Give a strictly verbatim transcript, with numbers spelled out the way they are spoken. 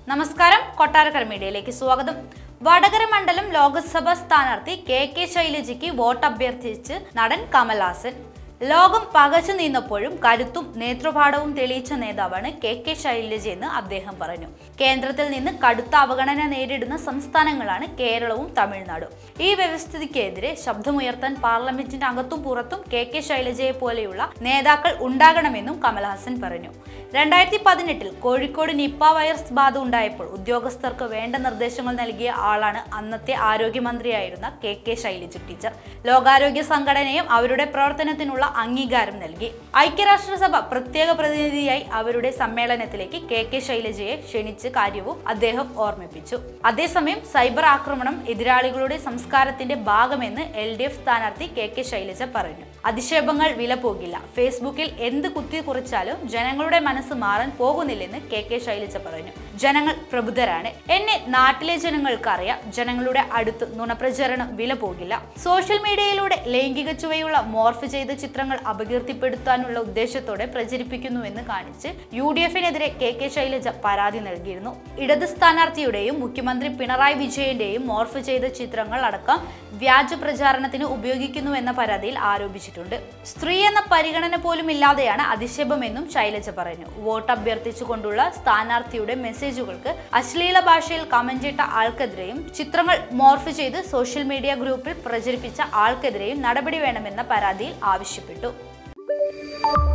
നമസ്കാരം, കൊട്ടാരക്കര മീഡിയയിലേക്ക് സ്വാഗതം. വടകര മണ്ഡലം ലോക്സഭാ സ്ഥാനാർത്ഥി കെ കെ ശൈലജയ്ക്ക് വോട്ട് അഭ്യർത്ഥിച്ച് നടൻ കമൽഹാസൻ. ലോകം പകച്ചു നിന്നപ്പോഴും കരുത്തും നേതൃപാഠവും തെളിയിച്ച നേതാവാണ് കെ കെ ശൈലജയെന്ന് അദ്ദേഹം പറഞ്ഞു. കേന്ദ്രത്തിൽ നിന്ന് കടുത്ത അവഗണന നേരിടുന്ന സംസ്ഥാനങ്ങളാണ് കേരളവും തമിഴ്നാടും. ഈ വ്യവസ്ഥിതിക്കെതിരെ ശബ്ദമുയർത്താൻ പാർലമെന്റിന്റെ അകത്തും പുറത്തും കെ കെ ശൈലജയെ പോലെയുള്ള നേതാക്കൾ ഉണ്ടാകണമെന്നും കമൽഹാസൻ പറഞ്ഞു. രണ്ടായിരത്തി പതിനെട്ടിൽ കോഴിക്കോട് നിപ്പ വൈറസ് ബാധ ഉണ്ടായപ്പോൾ ഉദ്യോഗസ്ഥർക്ക് വേണ്ട നിർദ്ദേശങ്ങൾ നൽകിയ ആളാണ് അന്നത്തെ ആരോഗ്യമന്ത്രിയായിരുന്ന കെ കെ ശൈലജ ടീച്ചർ. ലോകാരോഗ്യ സംഘടനയും അവരുടെ പ്രവർത്തനത്തിനുള്ള അംഗീകാരം നൽകി. ഐക്യരാഷ്ട്രസഭ പ്രത്യേക പ്രതിനിധിയായി അവരുടെ സമ്മേളനത്തിലേക്ക് കെ കെ ശൈലജയെ ക്ഷണിച്ച കാര്യവും അദ്ദേഹം ഓർമ്മിപ്പിച്ചു. അതേസമയം സൈബർ ആക്രമണം എതിരാളികളുടെ സംസ്കാരത്തിന്റെ ഭാഗമെന്ന് എൽ ഡി എഫ് സ്ഥാനാർത്ഥി കെ കെ ശൈലജ പറഞ്ഞു. അധിക്ഷേപങ്ങൾ വില പോകില്ല. ഫേസ്ബുക്കിൽ എന്ത് കുത്തി കുറിച്ചാലും ജനങ്ങളുടെ മനസ്സ് മാറാൻ പോകുന്നില്ലെന്ന് കെ കെ ശൈലജ പറഞ്ഞു. ജനങ്ങൾ പ്രബുദ്ധരാണ്. എന്നെ നാട്ടിലെ ജനങ്ങൾക്ക് അറിയാം. ജനങ്ങളുടെ അടുത്ത് നുണപ്രചരണം വില പോകില്ല. സോഷ്യൽ മീഡിയയിലൂടെ ലൈംഗിക ചുവയുള്ള മോർഫ് ചെയ്ത ചിത്രങ്ങൾ അപകീർത്തിപ്പെടുത്താനുള്ള ഉദ്ദേശത്തോടെ പ്രചരിപ്പിക്കുന്നുവെന്ന് കാണിച്ച് യു ഡി എഫിനെതിരെ കെ കെ ശൈലജ പരാതി നൽകിയിരുന്നു. ഇടത് സ്ഥാനാർത്ഥിയുടെയും മുഖ്യമന്ത്രി പിണറായി വിജയന്റെയും മോർഫ് ചെയ്ത ചിത്രങ്ങൾ അടക്കം വ്യാജ പ്രചാരണത്തിന് ഉപയോഗിക്കുന്നുവെന്ന പരാതിയിൽ ആരോപിച്ചിട്ടുണ്ട്. സ്ത്രീ എന്ന പരിഗണന പോലും ഇല്ലാതെയാണ് അധിക്ഷേപമെന്നും ശൈലജ പറഞ്ഞു. വോട്ട് അഭ്യർത്ഥിച്ചുകൊണ്ടുള്ള സ്ഥാനാർത്ഥിയുടെ മെസ്സേജുകൾക്ക് അശ്ലീല ഭാഷയിൽ കമന്റ് ഇട്ട ആൾക്കെതിരെയും ചിത്രങ്ങൾ മോർഫ് ചെയ്ത് സോഷ്യൽ മീഡിയ ഗ്രൂപ്പിൽ പ്രചരിപ്പിച്ച ആൾക്കെതിരെയും നടപടി വേണമെന്ന പരാതിയിൽ ആവശ്യപ്പെട്ടു.